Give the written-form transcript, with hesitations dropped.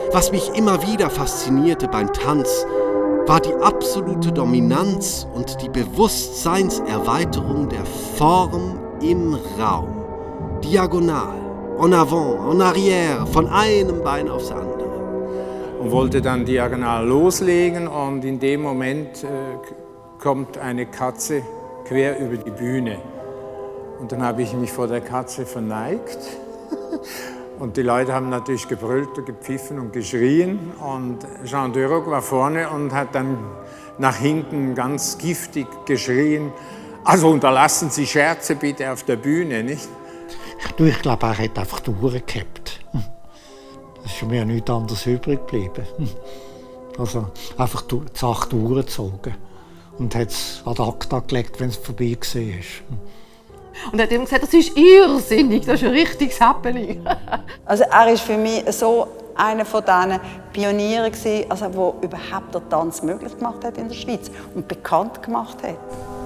Was mich immer wieder faszinierte beim Tanz, war die absolute Dominanz und die Bewusstseinserweiterung der Form im Raum. Diagonal, en avant, en arrière, von einem Bein aufs andere. Und wollte dann diagonal loslegen und in dem Moment kommt eine Katze quer über die Bühne. Und dann habe ich mich vor der Katze verneigt. Und die Leute haben natürlich gebrüllt, gepfiffen und geschrien. Und Jean Duroc war vorne und hat dann nach hinten ganz giftig geschrien: Also unterlassen Sie Scherze bitte auf der Bühne, nicht? Ich glaube, er hat einfach durchgehabt. Es ist mir nichts anderes übrig geblieben. Also einfach die Sache durchgezogen. Und hat es ad acta gelegt, wenn es vorbei war. Und er hat immer gesagt, das ist irrsinnig, das ist ein richtiges Happening. Also er war für mich so einer von diesen Pionieren, also, der überhaupt den Tanz möglich gemacht hat in der Schweiz und bekannt gemacht hat.